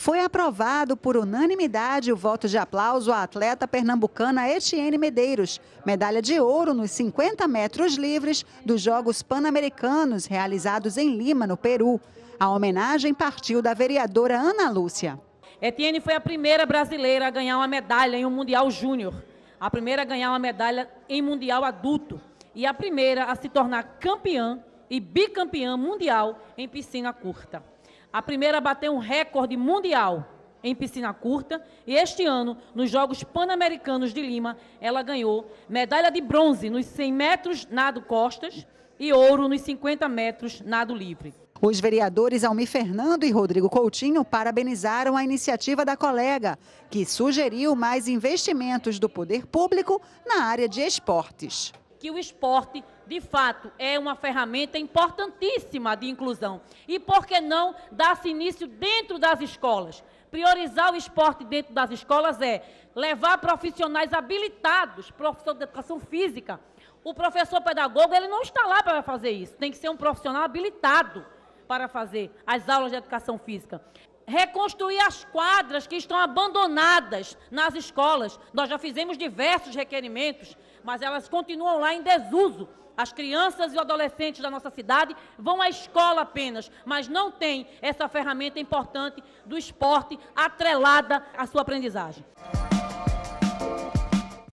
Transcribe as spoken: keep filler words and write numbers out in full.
Foi aprovado por unanimidade o voto de aplauso à atleta pernambucana Etienne Medeiros, medalha de ouro nos cinquenta metros livres dos Jogos Pan-Americanos realizados em Lima, no Peru. A homenagem partiu da vereadora Ana Lúcia. Etienne foi a primeira brasileira a ganhar uma medalha em um Mundial Júnior, a primeira a ganhar uma medalha em Mundial Adulto e a primeira a se tornar campeã e bicampeã mundial em piscina curta. A primeira a bater um recorde mundial em piscina curta e este ano, nos Jogos Pan-Americanos de Lima, ela ganhou medalha de bronze nos cem metros nado costas e ouro nos cinquenta metros nado livre. Os vereadores Almir Fernando e Rodrigo Coutinho parabenizaram a iniciativa da colega, que sugeriu mais investimentos do poder público na área de esportes. Que o esporte, de fato, é uma ferramenta importantíssima de inclusão. E por que não dar-se início dentro das escolas? Priorizar o esporte dentro das escolas é levar profissionais habilitados, professor de educação física. O professor pedagogo, ele não está lá para fazer isso, tem que ser um profissional habilitado para fazer as aulas de educação física. Reconstruir as quadras que estão abandonadas nas escolas. Nós já fizemos diversos requerimentos, mas elas continuam lá em desuso. As crianças e adolescentes da nossa cidade vão à escola apenas, mas não tem essa ferramenta importante do esporte atrelada à sua aprendizagem.